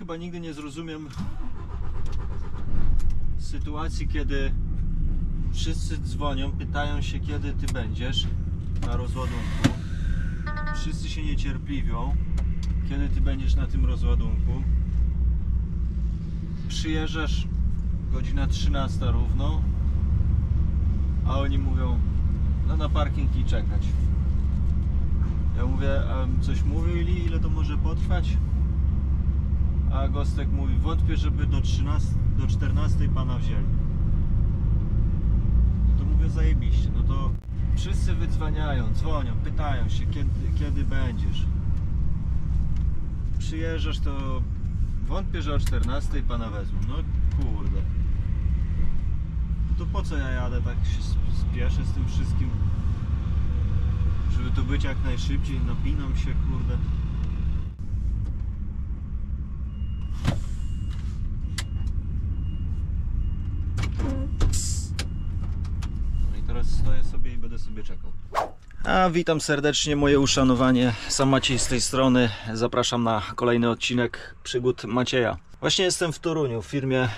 chyba nigdy nie zrozumiem sytuacji, kiedy wszyscy dzwonią, pytają się, kiedy ty będziesz na rozładunku. Wszyscy się niecierpliwią, kiedy ty będziesz na tym rozładunku. Przyjeżdżasz godzina 13 równo, a oni mówią, no na parking i czekać. Ja mówię, a coś mówili, ile to może potrwać? A Gostek mówi, wątpię, żeby do 14 pana wzięli. To mówię, zajebiście. No to wszyscy wydzwaniają, dzwonią, pytają się, kiedy będziesz. Przyjeżdżasz, to wątpię, że o 14 pana wezmą. No kurde. To po co ja jadę, tak się spieszę z tym wszystkim? Żeby to być jak najszybciej, napinam się, kurde. No i teraz stoję sobie i będę sobie czekał. A witam serdecznie, moje uszanowanie. Sam Maciej z tej strony. Zapraszam na kolejny odcinek przygód Macieja. Właśnie jestem w Toruniu, w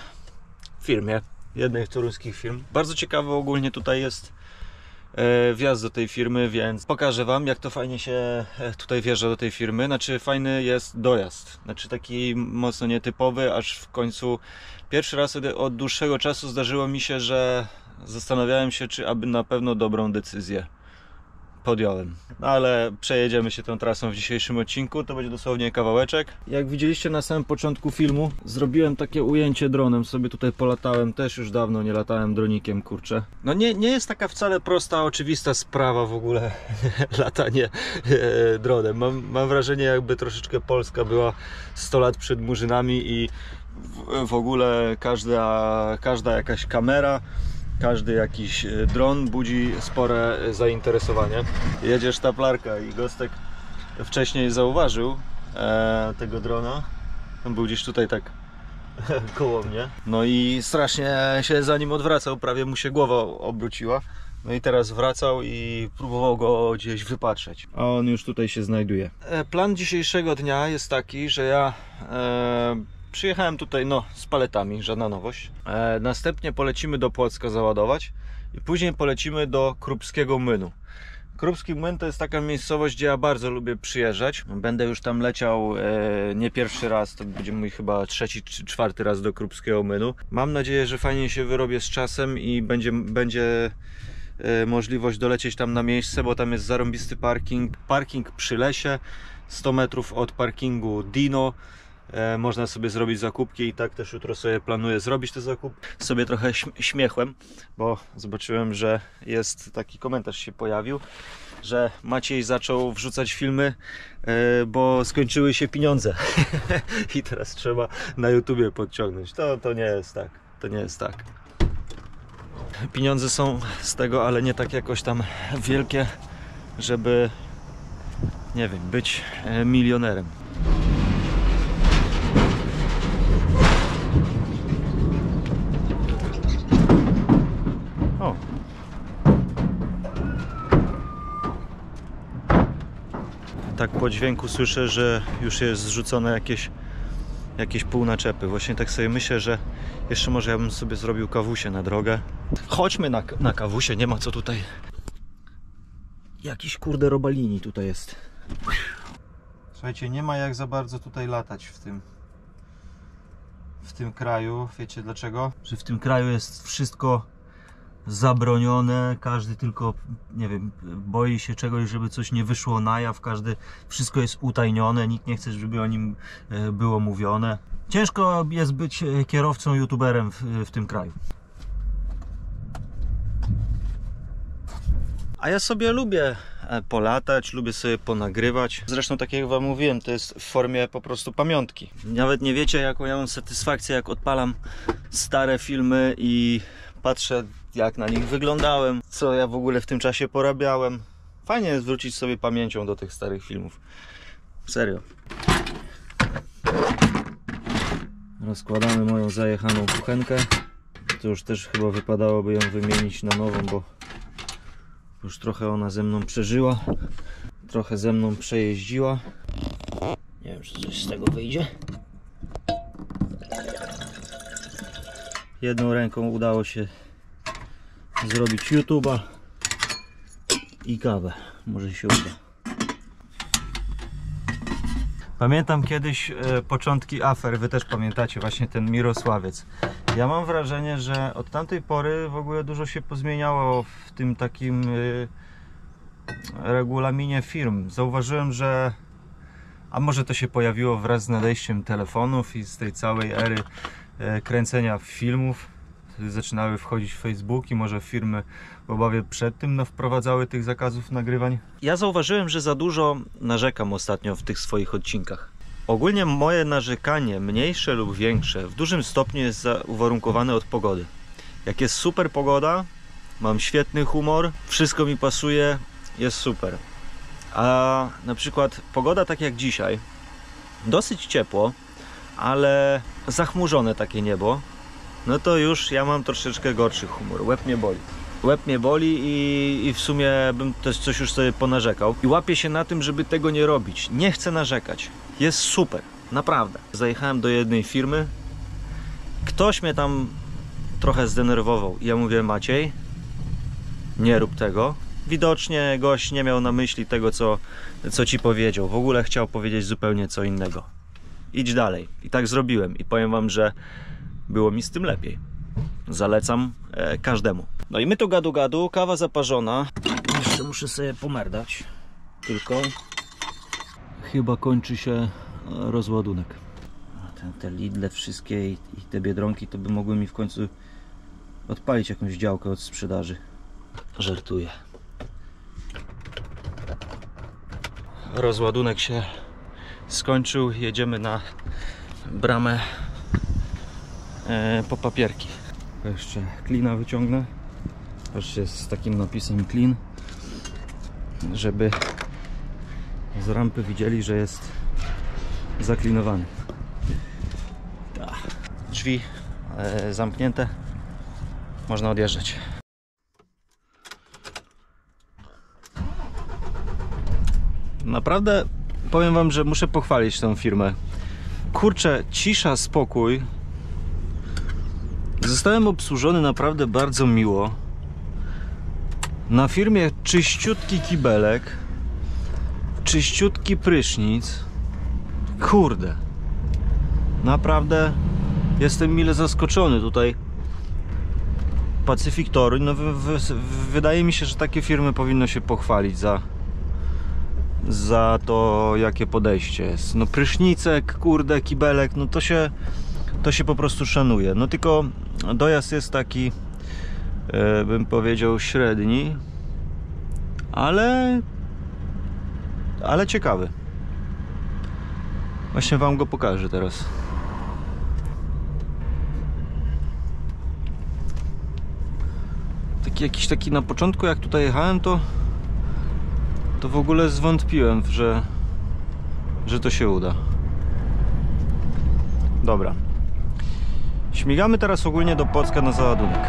firmie jednej z toruńskich firm. Bardzo ciekawy ogólnie tutaj jest wjazd do tej firmy, więc pokażę wam, jak to fajnie się tutaj wjeżdża do tej firmy. Znaczy fajny jest dojazd, znaczy taki mocno nietypowy, aż w końcu pierwszy raz od dłuższego czasu zdarzyło mi się, że zastanawiałem się, czy aby na pewno dobrą decyzję podjąłem. No ale przejedziemy się tą trasą w dzisiejszym odcinku, to będzie dosłownie kawałeczek. Jak widzieliście na samym początku filmu, zrobiłem takie ujęcie dronem, sobie tutaj polatałem, też już dawno nie latałem dronikiem, kurczę. No nie jest taka wcale prosta, oczywista sprawa w ogóle latanie dronem. Mam wrażenie, jakby troszeczkę Polska była 100 lat przed murzynami i w ogóle każda jakaś kamera, każdy jakiś dron budzi spore zainteresowanie. Jedzie sztaplarka i Gostek wcześniej zauważył tego drona. On był gdzieś tutaj tak koło mnie. No i strasznie się za nim odwracał, prawie mu się głowa obróciła. No i teraz wracał i próbował go gdzieś wypatrzeć. A on już tutaj się znajduje. Plan dzisiejszego dnia jest taki, że ja przyjechałem tutaj z paletami, żadna nowość. Następnie polecimy do Płocka załadować i później polecimy do Krupskiego Młynu. Krupski Młyn to jest taka miejscowość, gdzie ja bardzo lubię przyjeżdżać. Będę już tam leciał nie pierwszy raz, to będzie mój chyba 3. czy 4. raz do Krupskiego Młynu. Mam nadzieję, że fajnie się wyrobię z czasem i będzie możliwość dolecieć tam na miejsce, bo tam jest zarąbisty parking. Parking przy lesie, 100 metrów od parkingu Dino. Można sobie zrobić zakupki i tak też jutro sobie planuję zrobić te zakupy. Sobie trochę śmiechłem, bo zobaczyłem, że jest taki komentarz się pojawił, że Maciej zaczął wrzucać filmy, bo skończyły się pieniądze i teraz trzeba na YouTubie podciągnąć. To nie jest tak, to nie jest tak. Pieniądze są z tego, ale nie tak jakoś tam wielkie, żeby, nie wiem, być milionerem. O. Tak po dźwięku słyszę, że już jest zrzucone jakieś półnaczepy. Właśnie tak sobie myślę, że jeszcze może ja bym sobie zrobił kawusie na drogę. Chodźmy na kawusie, nie ma co tutaj. Jakiś kurde robalini tutaj jest. Słuchajcie, nie ma jak za bardzo tutaj latać w tym kraju. Wiecie dlaczego? Że w tym kraju jest wszystko zabronione, każdy tylko, nie wiem, boi się czegoś, żeby coś nie wyszło na jaw, wszystko jest utajnione, nikt nie chce, żeby o nim było mówione. Ciężko jest być kierowcą, youtuberem w tym kraju. A ja sobie lubię polatać, lubię sobie ponagrywać. Zresztą tak jak wam mówiłem, to jest w formie po prostu pamiątki. Nawet nie wiecie, jaką ja mam satysfakcję, jak odpalam stare filmy i patrzę, jak na nich wyglądałem, co ja w ogóle w tym czasie porabiałem. Fajnie jest wrócić sobie pamięcią do tych starych filmów. Serio. Rozkładamy moją zajechaną kuchenkę. To już też chyba wypadałoby ją wymienić na nową, bo już trochę ona ze mną przeżyła. Trochę ze mną przejeździła. Nie wiem, czy coś z tego wyjdzie. Jedną ręką udało się zrobić YouTube'a i kawę. Może się uda. Pamiętam kiedyś początki afer, wy też pamiętacie właśnie ten Mirosławiec. Ja mam wrażenie, że od tamtej pory w ogóle dużo się pozmieniało w tym takim regulaminie firm. Zauważyłem, że a może to się pojawiło wraz z nadejściem telefonów i z tej całej ery kręcenia filmów. Zaczynały wchodzić w Facebook i może firmy w obawie przed tym wprowadzały tych zakazów nagrywań. Ja zauważyłem, że za dużo narzekam ostatnio w tych swoich odcinkach. Ogólnie moje narzekanie, mniejsze lub większe, w dużym stopniu jest uwarunkowane od pogody. Jak jest super pogoda, mam świetny humor, wszystko mi pasuje, jest super. A na przykład pogoda tak jak dzisiaj, dosyć ciepło, ale zachmurzone takie niebo, no to już ja mam troszeczkę gorszy humor. Łeb mnie boli. Łeb mnie boli i w sumie bym też coś już sobie ponarzekał. I łapię się na tym, żeby tego nie robić. Nie chcę narzekać. Jest super. Naprawdę. Zajechałem do jednej firmy. Ktoś mnie tam trochę zdenerwował. I ja mówię: Maciej, nie rób tego. Widocznie gość nie miał na myśli tego, co ci powiedział. W ogóle chciał powiedzieć zupełnie co innego. Idź dalej. I tak zrobiłem. I powiem wam, że było mi z tym lepiej. Zalecam każdemu. No i my tu gadu, kawa zaparzona. Jeszcze muszę sobie pomerdać. Tylko chyba kończy się rozładunek. Te Lidle wszystkie i te Biedronki to by mogły mi w końcu odpalić jakąś działkę od sprzedaży. Żartuję. Rozładunek się skończył. Jedziemy na bramę po papierki. Jeszcze klina wyciągnę. Patrzcie, z takim napisem clean, żeby z rampy widzieli, że jest zaklinowany. Drzwi zamknięte. Można odjeżdżać. Naprawdę powiem wam, że muszę pochwalić tę firmę. Kurczę, cisza, spokój. Zostałem obsłużony naprawdę bardzo miło. Na firmie czyściutki kibelek, czyściutki prysznic. Kurde, naprawdę jestem mile zaskoczony tutaj. Pacific Touring, no wydaje mi się, że takie firmy powinno się pochwalić za to, jakie podejście jest. No prysznicek, kurde, kibelek, no to się po prostu szanuje. No tylko dojazd jest taki, bym powiedział, średni, ale ciekawy. Właśnie wam go pokażę teraz. Jakiś taki na początku, jak tutaj jechałem, to w ogóle zwątpiłem, że to się uda. Dobra. Śmigamy teraz ogólnie do Płocka na załadunek.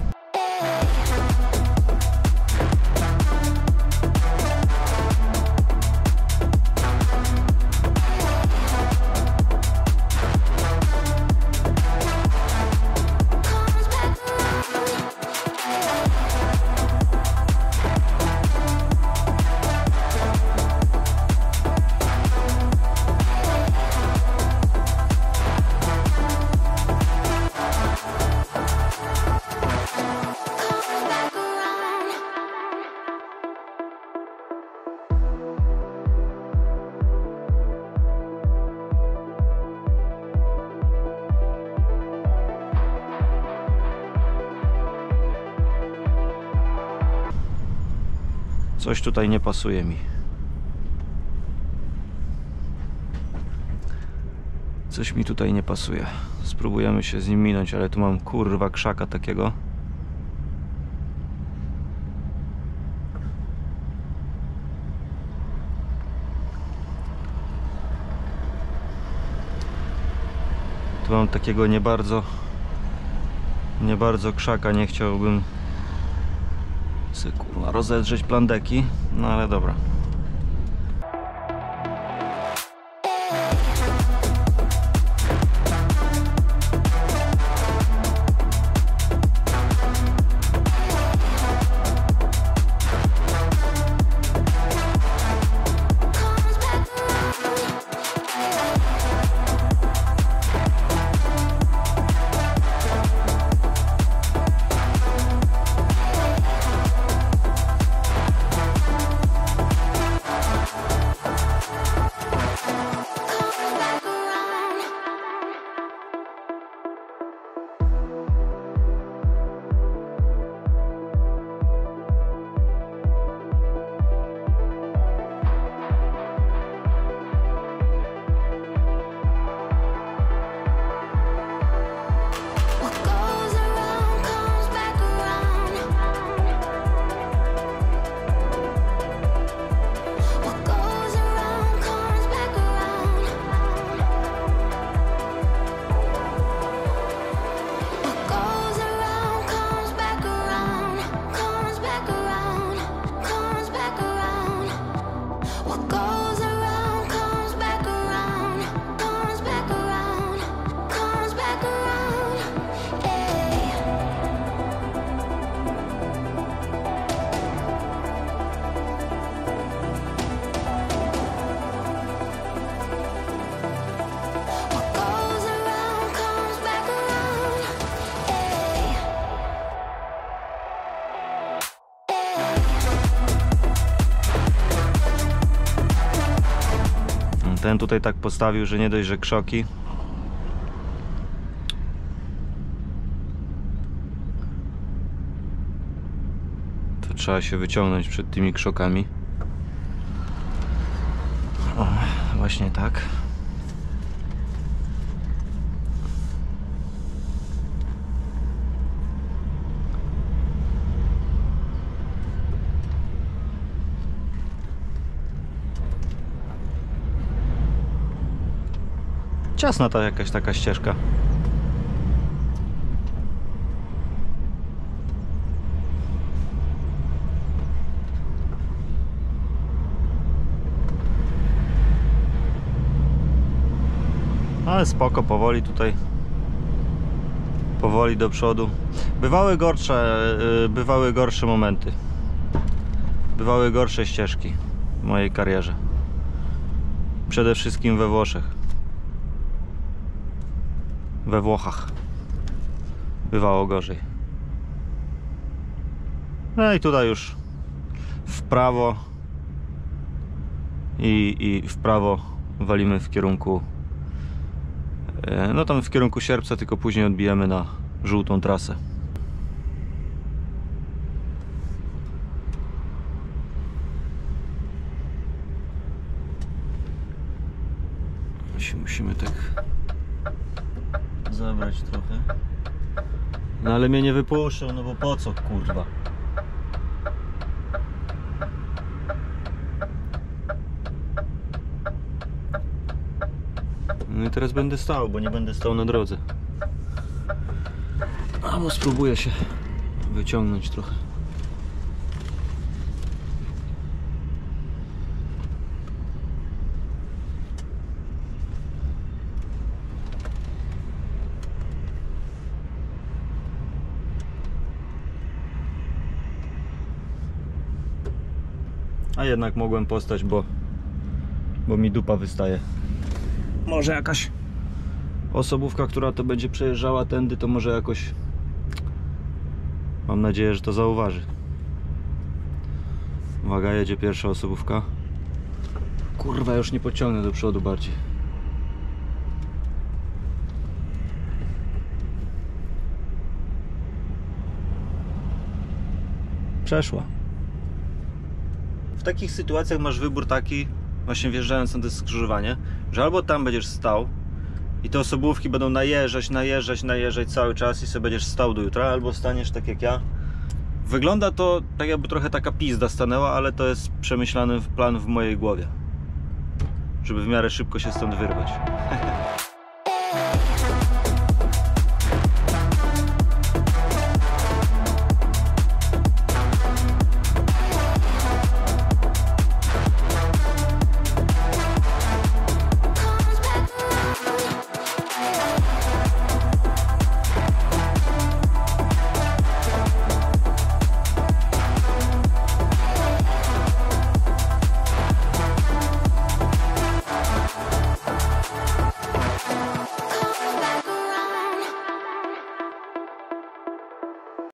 Coś tutaj nie pasuje mi. Coś mi tutaj nie pasuje. Spróbujemy się z nim minąć, ale tu mam kurwa krzaka takiego. Tu mam takiego nie bardzo krzaka, nie chciałbym kurwa rozedrzeć plandeki, no ale dobra. Ten tutaj tak postawił, że nie dość, że krzoki, to trzeba się wyciągnąć przed tymi krzokami. O, właśnie tak. Ciasna ta jakaś taka ścieżka. Ale spoko, powoli tutaj. Powoli do przodu. Bywały gorsze momenty. Bywały gorsze ścieżki w mojej karierze. Przede wszystkim we Włoszech. We Włochach bywało gorzej. No i tutaj już w prawo i w prawo walimy w kierunku, no tam w kierunku Sierpca, tylko później odbijamy na żółtą trasę. Musimy tak zabrać trochę. No ale mnie nie wypuszczą, no bo po co, kurwa? No i teraz będę stał, bo nie będę stał na drodze. Albo spróbuję się wyciągnąć trochę. A jednak mogłem postać, bo mi dupa wystaje. Może jakaś osobówka, która to będzie przejeżdżała tędy, to może jakoś, mam nadzieję, że to zauważy. Uwaga, jedzie pierwsza osobówka. Kurwa, już nie pociągnę do przodu bardziej. Przeszła. W takich sytuacjach masz wybór taki, właśnie wjeżdżając na to skrzyżowanie, że albo tam będziesz stał i te osobówki będą najeżdżać cały czas i sobie będziesz stał do jutra, albo staniesz tak jak ja. Wygląda to tak, jakby trochę taka pizda stanęła, ale to jest przemyślany plan w mojej głowie, żeby w miarę szybko się stąd wyrwać.